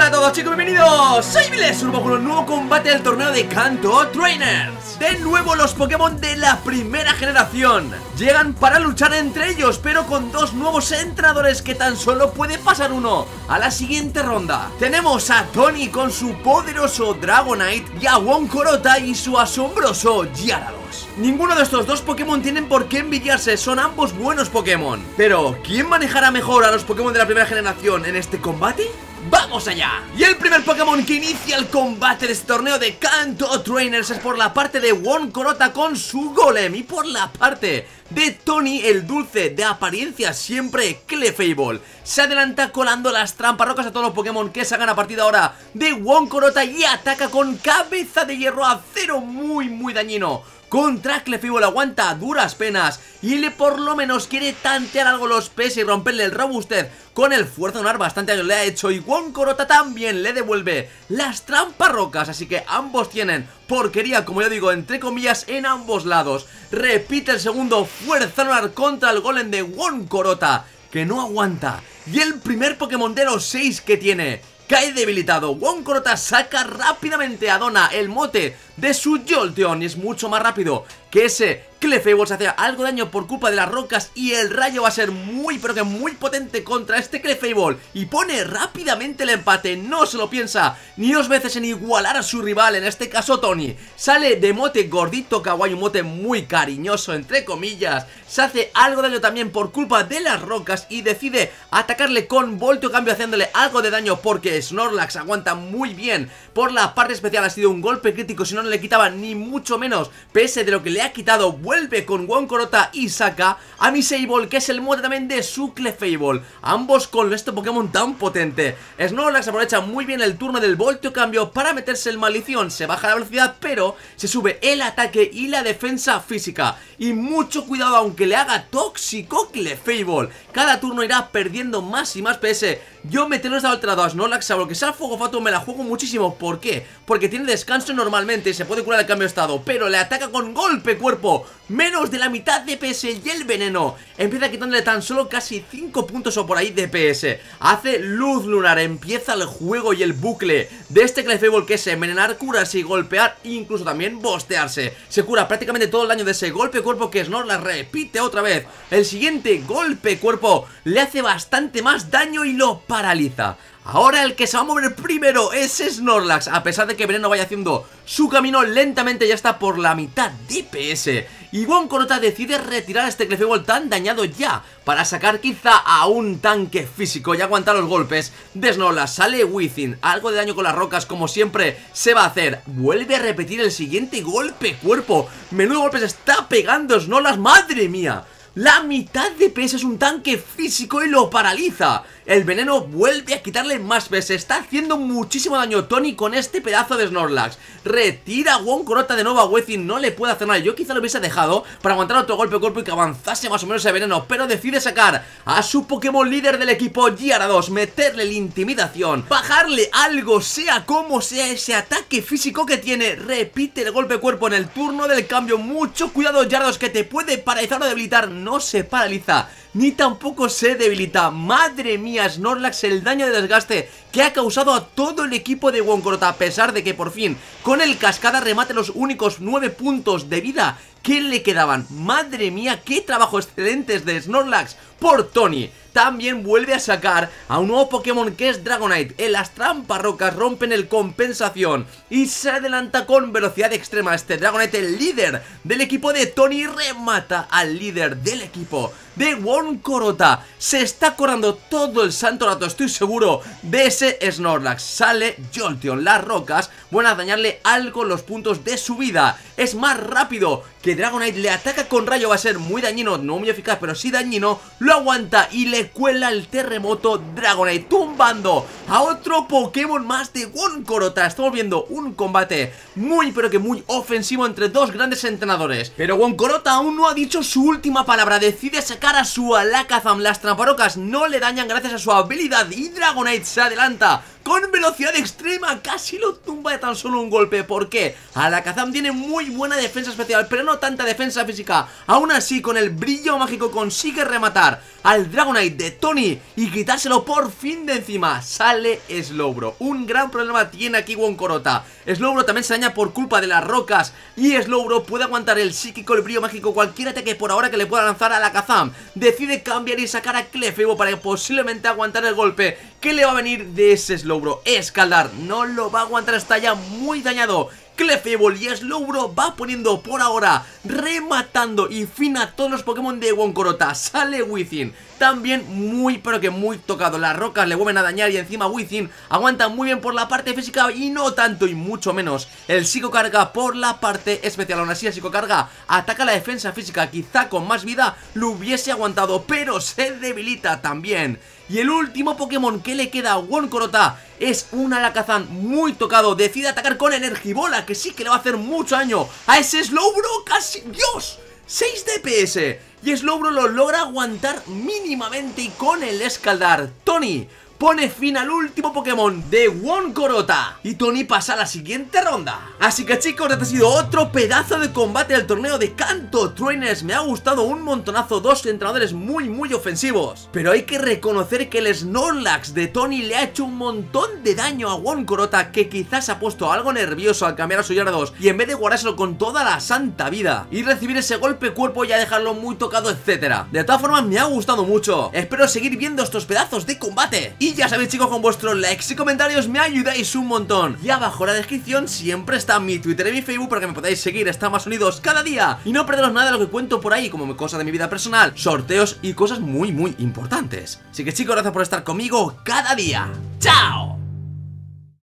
Hola a todos chicos, bienvenidos. Soy Viles, con un nuevo combate del torneo de Kanto Trainers. De nuevo los Pokémon de la primera generación llegan para luchar entre ellos, pero con dos nuevos entrenadores que tan solo puede pasar uno a la siguiente ronda. Tenemos a Tony con su poderoso Dragonite y a Wonkorota y su asombroso Gyarados. Ninguno de estos dos Pokémon tienen por qué envidiarse, son ambos buenos Pokémon. Pero, ¿quién manejará mejor a los Pokémon de la primera generación en este combate? ¡Vamos allá! Y el primer Pokémon que inicia el combate de este torneo de Kanto Trainers es por la parte de Wonkorota con su Golem, y por la parte de Tony, el dulce de apariencia siempre Clefable. Se adelanta colando las tramparrocas a todos los Pokémon que salgan a partir de ahora de Wonkorota y ataca con cabeza de hierro acero muy dañino. Contra Clefable aguanta a duras penas y le por lo menos quiere tantear algo los PS y romperle el robustez con el fuerza lunar. Bastante daño le ha hecho y Wonkorota también le devuelve las tramparrocas, así que ambos tienen porquería, como yo digo, entre comillas, en ambos lados. Repite el segundo fuerza lunar contra el golem de Wonkorota, que no aguanta, y el primer Pokémon de los 6 que tiene cae debilitado. Wonkorota saca rápidamente a Donna el mote de su Jolteon y es mucho más rápido que ese Clefable. Se hace algo de daño por culpa de las rocas y el rayo va a ser muy pero que muy potente contra este Clefable y pone rápidamente el empate. No se lo piensa ni dos veces en igualar a su rival, en este caso Tony. Sale de mote gordito kawaii, un mote muy cariñoso entre comillas. Se hace algo de daño también por culpa de las rocas y decide atacarle con volteo cambio, haciéndole algo de daño porque Snorlax aguanta muy bien. Por la parte especial ha sido un golpe crítico, si no le quitaba ni mucho menos pese de lo que le ha quitado. Vuelve con Wonkorota y saca a Misable, que es el mote también de su Clefable. Ambos con este Pokémon tan potente. Snorlax aprovecha muy bien el turno del volteo cambio para meterse el maldición. Se baja la velocidad pero se sube el ataque y la defensa física. Y mucho cuidado aunque le haga tóxico Clefable. Cada turno irá perdiendo más y más PS. Yo me tengo estado alterado a Snorlax, salvo que sea Fuego Fatuo me la juego muchísimo. ¿Por qué? Porque tiene descanso normalmente y se puede curar el cambio de estado, pero le ataca con golpe cuerpo, menos de la mitad de PS, y el veneno empieza quitándole tan solo casi 5 puntos o por ahí de PS. Hace luz lunar, empieza el juego y el bucle de este Clefable, que es envenenar, curarse y golpear, e incluso también bostearse. Se cura prácticamente todo el daño de ese golpe cuerpo que Snorlax repite otra vez. El siguiente golpe cuerpo le hace bastante más daño y lo paraliza. Ahora el que se va a mover primero es Snorlax. A pesar de que Veneno vaya haciendo su camino lentamente, ya está por la mitad de PS. Y Wonkorota decide retirar a este Clefable tan dañado ya, para sacar quizá a un tanque físico y aguantar los golpes de Snorlax. Sale Within, algo de daño con las rocas como siempre se va a hacer. Vuelve a repetir el siguiente golpe cuerpo. Menudo golpe se está pegando Snorlax, madre mía. La mitad de PS es un tanque físico y lo paraliza. El veneno vuelve a quitarle más PS. Está haciendo muchísimo daño Tony con este pedazo de Snorlax. Retira a Wonkorota de nuevo a Within. No le puede hacer nada. Yo quizá lo hubiese dejado para aguantar otro golpe de cuerpo y que avanzase más o menos ese veneno, pero decide sacar a su Pokémon líder del equipo, Gyarados. Meterle la intimidación, bajarle algo, sea como sea, ese ataque físico que tiene. Repite el golpe de cuerpo en el turno del cambio. Mucho cuidado Gyarados, que te puede paralizar o debilitar. No se paraliza ni tampoco se debilita. Madre mía, Snorlax, el daño de desgaste que ha causado a todo el equipo de Wonkorota, a pesar de que por fin con el cascada remate los únicos 9 puntos de vida que le quedaban. Madre mía, qué trabajo excelente de Snorlax por Tony. También vuelve a sacar a un nuevo Pokémon que es Dragonite. En las tramparrocas rompen el compensación y se adelanta con velocidad extrema. Este Dragonite, el líder del equipo de Tony, remata al líder del equipo de Wonkorota. Se está acordando todo el santo rato, estoy seguro, de ese Snorlax. Sale Jolteon, las rocas van a dañarle algo los puntos de su vida. Es más rápido que Dragonite, le ataca con rayo, va a ser muy dañino, no muy eficaz, pero sí dañino. Lo aguanta y le cuela el terremoto Dragonite, tumbando a otro Pokémon más de Wonkorota. Estamos viendo un combate muy pero que muy ofensivo entre dos grandes entrenadores, pero Wonkorota aún no ha dicho su última palabra. Decide sacar a su Alakazam. Las tramparocas no le dañan gracias a su habilidad y Dragonite se adelanta con velocidad extrema, casi lo tumba de tan solo un golpe. ¿Por qué? Alakazam tiene muy buena defensa especial, pero no tanta defensa física. Aún así, con el brillo mágico consigue rematar al Dragonite de Tony y quitárselo por fin de encima. Sale Slowbro. Un gran problema tiene aquí Wonkorota. Slowbro también se daña por culpa de las rocas y Slowbro puede aguantar el psíquico, el brillo mágico, cualquier ataque por ahora que le pueda lanzar a Alakazam. Decide cambiar y sacar a Clefairy para posiblemente aguantar el golpe que le va a venir de ese Slowbro. Escaldar no lo va a aguantar, está ya muy dañado. Clefairy y Slowbro va poniendo por ahora, rematando y fin a todos los Pokémon de Wonkorota. Sale Weezing, también muy pero que muy tocado. Las rocas le vuelven a dañar y encima Weezing aguanta muy bien por la parte física y no tanto y mucho menos el psicocarga por la parte especial. Aún así el psicocarga ataca la defensa física, quizá con más vida lo hubiese aguantado, pero se debilita también. Y el último Pokémon que le queda a Wonkorota es un Alakazam muy tocado. Decide atacar con Energibola, que sí que le va a hacer mucho daño a ese Slowbro. Casi, ¡Dios! 6 DPS. Y Slowbro lo logra aguantar mínimamente y con el Escaldar Tony pone fin al último Pokémon de Wonkorota y Tony pasa a la siguiente ronda. Así que chicos, este ha sido otro pedazo de combate del torneo de Kanto Trainers. Me ha gustado un montonazo, dos entrenadores muy ofensivos, pero hay que reconocer que el Snorlax de Tony le ha hecho un montón de daño a Wonkorota, que quizás se ha puesto algo nervioso al cambiar a su Gyarados y en vez de guardárselo con toda la santa vida y recibir ese golpe cuerpo ya dejarlo muy tocado, etcétera. De todas formas me ha gustado mucho. Espero seguir viendo estos pedazos de combate. Y ya sabéis chicos, con vuestros likes y comentarios me ayudáis un montón. Y abajo en la descripción siempre está mi Twitter y mi Facebook para que me podáis seguir, estar más unidos cada día y no perderos nada de lo que cuento por ahí, como cosas de mi vida personal, sorteos y cosas muy importantes. Así que chicos, gracias por estar conmigo cada día. ¡Chao!